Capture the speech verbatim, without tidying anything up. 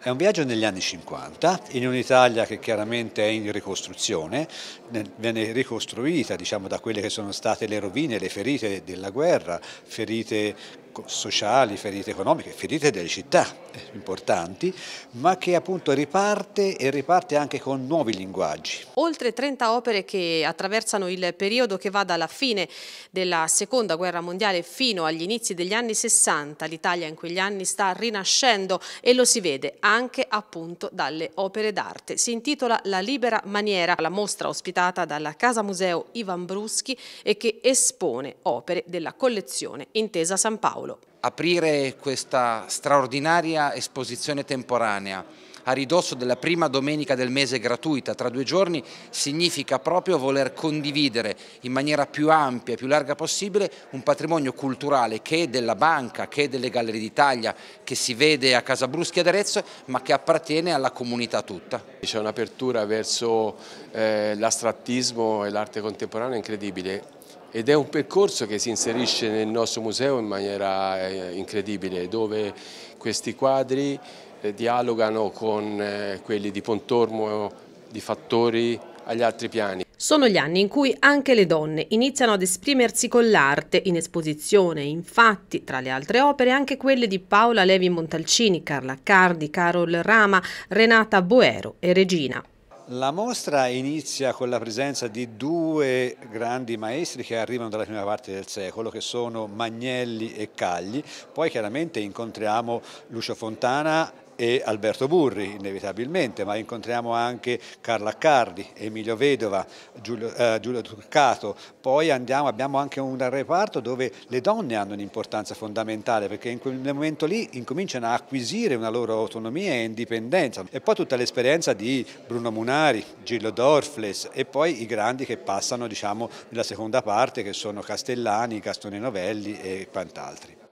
È un viaggio negli anni cinquanta, in un'Italia che chiaramente è in ricostruzione, viene ricostruita, diciamo, da quelle che sono state le rovine, le ferite della guerra, ferite sociali, ferite economiche, ferite delle città importanti, ma che appunto riparte e riparte anche con nuovi linguaggi. Oltre trenta opere che attraversano il periodo che va dalla fine della Seconda Guerra Mondiale fino agli inizi degli anni sessanta. L'Italia in quegli anni sta rinascendo e lo si vede anche appunto dalle opere d'arte. Si intitola La Libera Maniera, la mostra ospitata dalla Casa Museo Ivan Bruschi e che espone opere della collezione Intesa San Paolo. Aprire questa straordinaria esposizione temporanea a ridosso della prima domenica del mese gratuita tra due giorni significa proprio voler condividere in maniera più ampia e più larga possibile un patrimonio culturale che è della Banca, che è delle Gallerie d'Italia, che si vede a Casa Bruschi ad Arezzo, ma che appartiene alla comunità tutta. C'è un'apertura verso eh, l'astrattismo e l'arte contemporanea incredibile. Ed è un percorso che si inserisce nel nostro museo in maniera eh, incredibile, dove questi quadri eh, dialogano con eh, quelli di Pontormo, di Fattori, agli altri piani. Sono gli anni in cui anche le donne iniziano ad esprimersi con l'arte. In esposizione, infatti, tra le altre opere, anche quelle di Paola Levi Montalcini, Carla Accardi, Carol Rama, Renata Boero e Regina. La mostra inizia con la presenza di due grandi maestri che arrivano dalla prima parte del secolo, che sono Magnelli e Cagli. Poi chiaramente incontriamo Lucio Fontana e Alberto Burri, inevitabilmente, ma incontriamo anche Carla Accardi, Emilio Vedova, Giulio, eh, Giulio Turcato. Poi andiamo, abbiamo anche un reparto dove le donne hanno un'importanza fondamentale, perché in quel momento lì incominciano a acquisire una loro autonomia e indipendenza. E poi tutta l'esperienza di Bruno Munari, Gillo Dorfles e poi i grandi che passano, diciamo, nella seconda parte, che sono Castellani, Gastone Novelli e quant'altri.